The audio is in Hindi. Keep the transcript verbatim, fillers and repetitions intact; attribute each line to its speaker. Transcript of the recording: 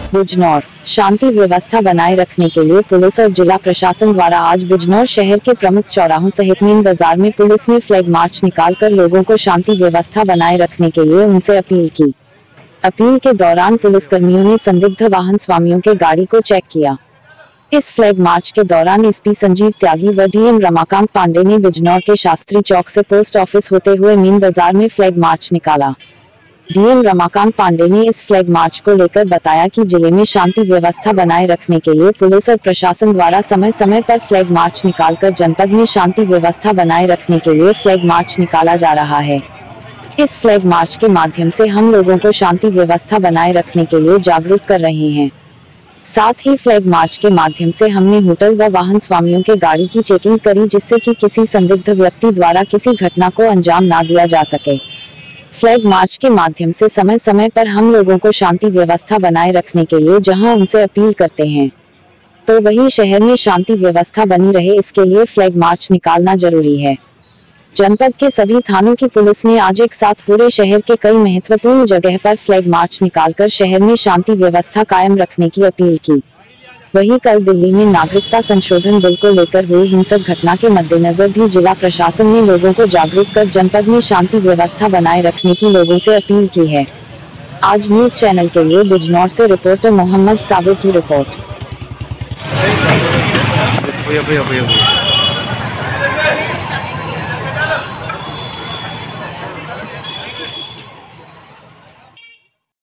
Speaker 1: बिजनौर शांति व्यवस्था बनाए रखने के लिए पुलिस और जिला प्रशासन द्वारा आज बिजनौर शहर के प्रमुख चौराहों सहित मेन बाजार में पुलिस ने फ्लैग मार्च निकालकर लोगों को शांति व्यवस्था बनाए रखने के लिए उनसे अपील की। अपील के दौरान पुलिसकर्मियों ने संदिग्ध वाहन स्वामियों के गाड़ी को चेक किया। इस फ्लैग मार्च के दौरान एसपी संजीव त्यागी व डीएम रमाकांत पांडे ने बिजनौर के शास्त्री चौक से पोस्ट ऑफिस होते हुए मेन बाजार में फ्लैग मार्च निकाला। डीएम रमाकांत पांडे ने इस फ्लैग मार्च को लेकर बताया कि जिले में शांति व्यवस्था बनाए रखने के लिए पुलिस और प्रशासन द्वारा समय समय पर फ्लैग मार्च निकालकर जनपद में शांति व्यवस्था बनाए रखने के लिए फ्लैग मार्च निकाला जा रहा है। इस फ्लैग मार्च के माध्यम से हम लोगों को शांति व्यवस्था बनाए रखने के लिए जागरूक कर रहे हैं। साथ ही फ्लैग मार्च के माध्यम से हमने होटल व वाहन स्वामियों के गाड़ी की चेकिंग करी, जिससे कि किसी संदिग्ध व्यक्ति द्वारा किसी घटना को अंजाम ना दिया जा सके। फ्लैग मार्च के माध्यम से समय समय पर हम लोगों को शांति व्यवस्था बनाए रखने के लिए जहां उनसे अपील करते हैं, तो वही शहर में शांति व्यवस्था बनी रहे, इसके लिए फ्लैग मार्च निकालना जरूरी है। जनपद के सभी थानों की पुलिस ने आज एक साथ पूरे शहर के कई महत्वपूर्ण जगह पर फ्लैग मार्च निकालकर शहर में शांति व्यवस्था कायम रखने की अपील की। वहीं कल दिल्ली में नागरिकता संशोधन बिल को लेकर हुई हिंसक घटना के मद्देनजर भी जिला प्रशासन ने लोगों को जागरूक कर जनपद में शांति व्यवस्था बनाए रखने की लोगों से अपील की है। आज न्यूज चैनल के लिए बिजनौर से रिपोर्टर मोहम्मद साबिर की रिपोर्ट।